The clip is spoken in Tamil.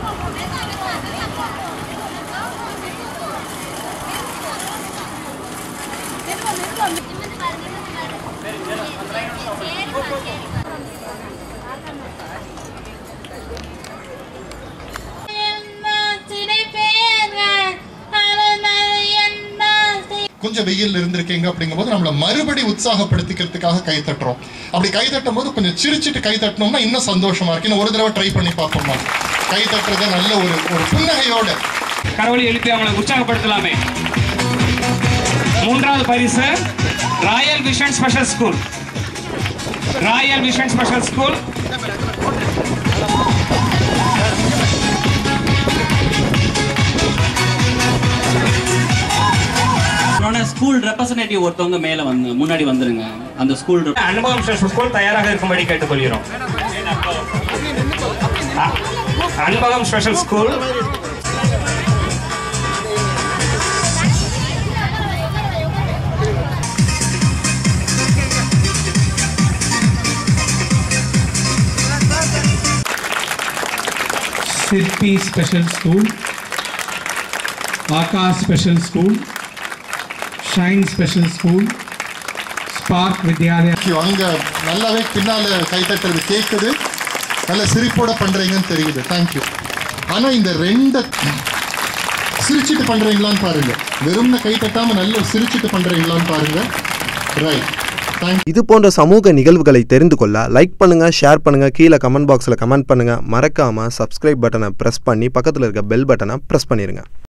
கொஞ்சம் வெயில் இருந்திருக்கீங்க அப்படிங்கும்போது நம்மளை மறுபடி உற்சாகப்படுத்திக்கிறதுக்காக கை தட்டுறோம். அப்படி கை தட்டும் போது கொஞ்சம் சிரிச்சிட்டு கை தட்டினோம்னா இன்னும் சந்தோஷமா இருக்கு. இன்னும் ஒரு தடவை ட்ரை பண்ணி பார்ப்போம்னா கை தட்டுறதை நல்ல ஒரு புன்னகையோட கரவொலி எழுப்பி அவங்களை உற்சாகப்படுத்தலாமே. மூன்றாவது பரிசு royal vision special school. Royal vision special school school representative ஒருத்தவங்க மேல வந்து முன்னாடி வந்துருங்க. அந்த ஸ்கூல் அனுபவம் ஸ்பெஷல் ஸ்கூல் தயாராக இருக்கும்படி கேட்டுக்கொள்கிறோம். அனுபவம் special school Sirpi Special School, Akash Special School, Shine Special School, Spark Vidyalaya. அங்க நல்லாவே பின்னால கை தட்டுறது கேட்குது. நல்ல சிரிப்போட பண்றீங்கன்னு தெரியுது. தேங்க்யூ. ஆனா இந்த ரெண்டு சிரிச்சிட்டு பண்றீங்களான்னு பாருங்க. வெறும்ன கை தட்டாம நல்ல சிரிச்சிட்டு பண்றீங்களான்னு பாருங்க. ரைட். இது போன்ற சமூக நிகழ்வுகளை தெரிந்து கொள்ள லைக் பண்ணுங்க, ஷேர் பண்ணுங்க, கீழே கமெண்ட் பாக்ஸில் கமெண்ட் பண்ணுங்க. மறக்காம சப்ஸ்கிரைப் பட்டனை பிரஸ் பண்ணி பக்கத்தில் இருக்க பெல் பட்டனை பிரஸ் பண்ணிருங்க.